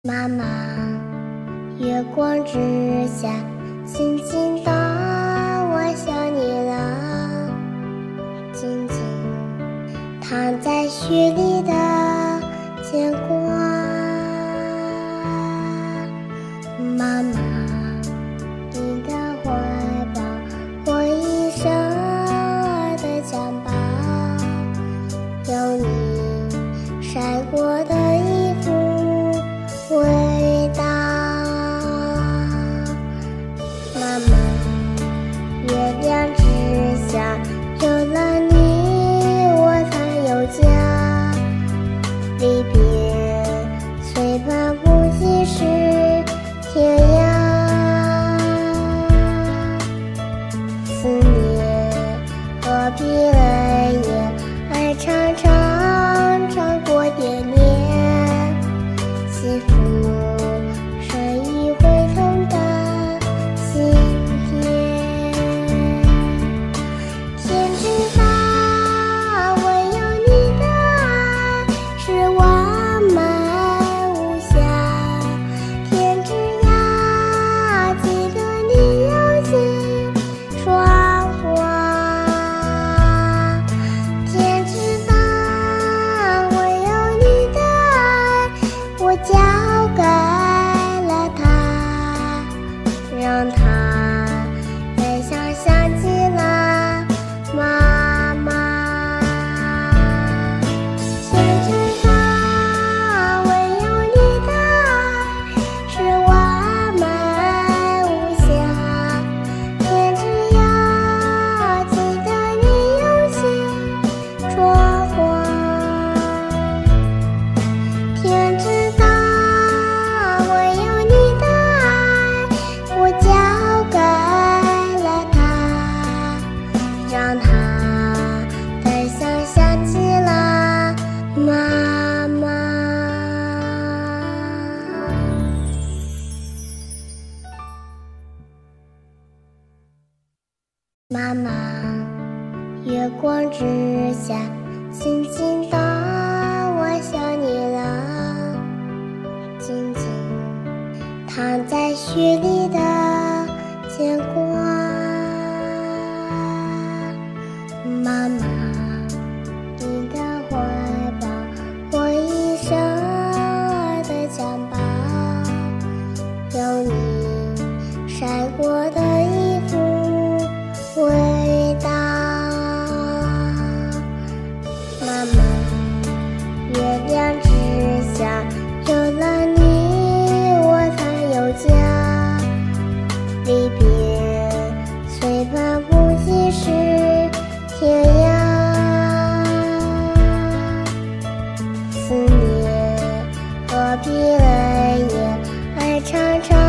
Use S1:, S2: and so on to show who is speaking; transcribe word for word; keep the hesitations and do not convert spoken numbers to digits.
S1: 妈妈，月光之下，轻轻地我想你了，静静躺在雪里的牵挂。妈妈，你的怀抱，我一生儿的襁褓，有你晒过的衣服味道。妈妈，月亮之下，有了你我才有家。离别虽怕不及是天涯，思念何必泪眼，爱长长长过点年。幸福是一回头的心田，天知道唯有你的爱是完美无瑕，天知呀记得你用心说话，天知道唯有你的爱我交给了他，让他再想想起了妈妈。天知道唯有你的爱是完美无瑕，天知呀记得你用心说话，天知道唯有你的爱我交给了他，让他再想想起了妈妈。妈妈，月光之下，轻轻地我想你了，静静躺在雪里的牵挂。妈妈，你的怀抱，我一生儿的襁褓，有你晒过的衣服味道。妈妈，月亮之下，有了你我才有家。离别虽怕不及是天涯，思念何必泪眼，爱长长